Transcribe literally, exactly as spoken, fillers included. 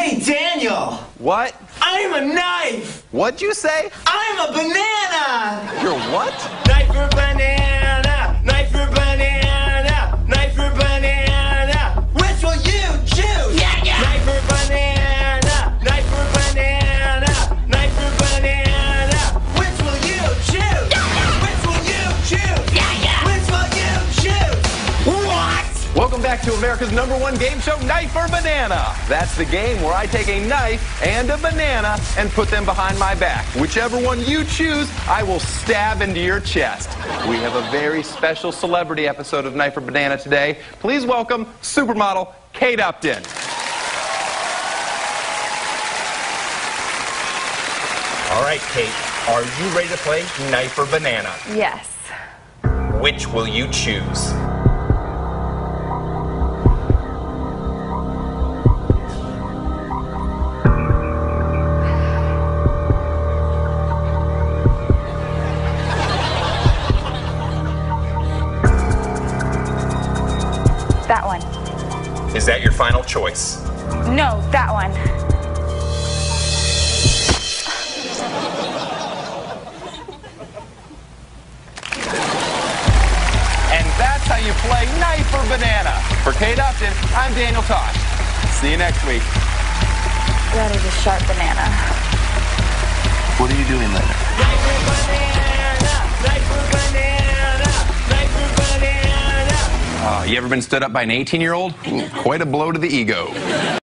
Hey, Daniel! What? I'm a knife! What'd you say? I'm a banana! You're what? Knife for banana! Knife for banana! Knife for banana! Which will you choose? Yeah, yeah! Knife for banana! Knife for banana! Knife for banana! Which will you choose? Yeah, yeah! Which will you choose? Yeah, yeah! Which will you choose? What? Welcome back to America's number one game show, Knife or Banana. That's the game where I take a knife and a banana and put them behind my back. Whichever one you choose, I will stab into your chest. We have a very special celebrity episode of Knife or Banana today. Please welcome supermodel Kate Upton. All right, Kate, are you ready to play Knife or Banana? Yes. Which will you choose? That one. Is that your final choice? No, that one. And that's how you play Knife or Banana. For Kate Upton, I'm Daniel Tosh. See you next week. That is a sharp banana. What are you doing later? Knife for banana! Knife for banana! Knife for banana! Uh, you ever been stood up by an eighteen-year-old? Quite a blow to the ego.